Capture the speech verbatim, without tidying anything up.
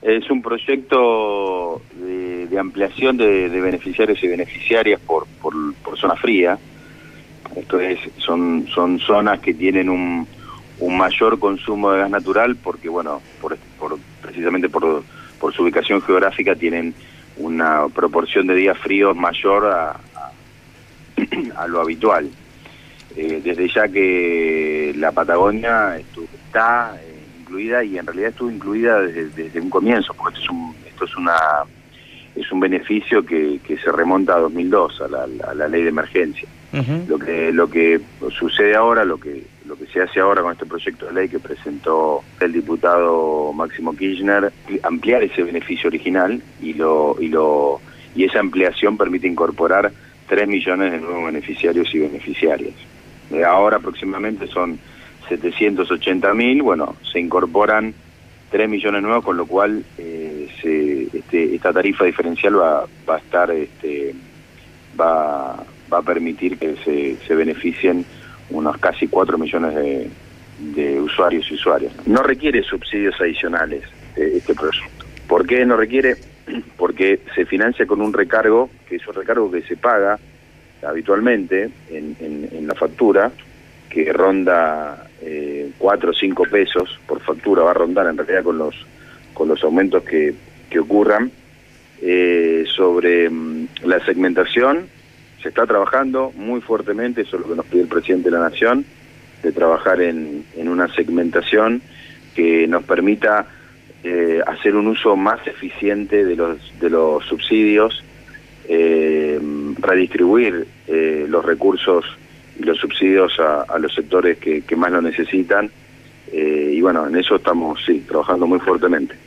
Es un proyecto de, de ampliación de, de beneficiarios y beneficiarias por, por, por zona fría. Esto es, son, son zonas que tienen un, un mayor consumo de gas natural porque, bueno, por, por, precisamente por, por su ubicación geográfica tienen una proporción de días fríos mayor a, a, a lo habitual. Eh, desde ya que la Patagonia estuvo, está eh, incluida, y en realidad estuvo incluida desde, desde un comienzo, porque esto es un, esto es una es un beneficio que, que se remonta a dos mil dos, a la, a la ley de emergencia. Uh-huh. Lo que lo que sucede ahora, lo que lo que se hace ahora con este proyecto de ley que presentó el diputado Máximo Kirchner, ampliar ese beneficio original y lo y lo y esa ampliación permite incorporar tres millones de nuevos beneficiarios y beneficiarias. Eh, ahora aproximadamente son setecientos ochenta mil, bueno, se incorporan tres millones nuevos, con lo cual eh, se, este, esta tarifa diferencial va, va a estar, este, va, va a permitir que se, se beneficien unos casi cuatro millones de, de usuarios y usuarias. No requiere subsidios adicionales eh, este proyecto. ¿Por qué no requiere? Porque se financia con un recargo, que es un recargo que se paga habitualmente en, en, en la factura, que ronda eh, cuatro o cinco pesos por factura, va a rondar en realidad con los con los aumentos que, que ocurran. Eh, sobre um, la segmentación, se está trabajando muy fuertemente, eso es lo que nos pide el presidente de la Nación, de trabajar en, en una segmentación que nos permita eh, hacer un uso más eficiente de los, de los subsidios, eh, redistribuir eh, los recursos y los subsidios a, a los sectores que, que más lo necesitan, eh, y bueno, en eso estamos, sí, trabajando muy fuertemente.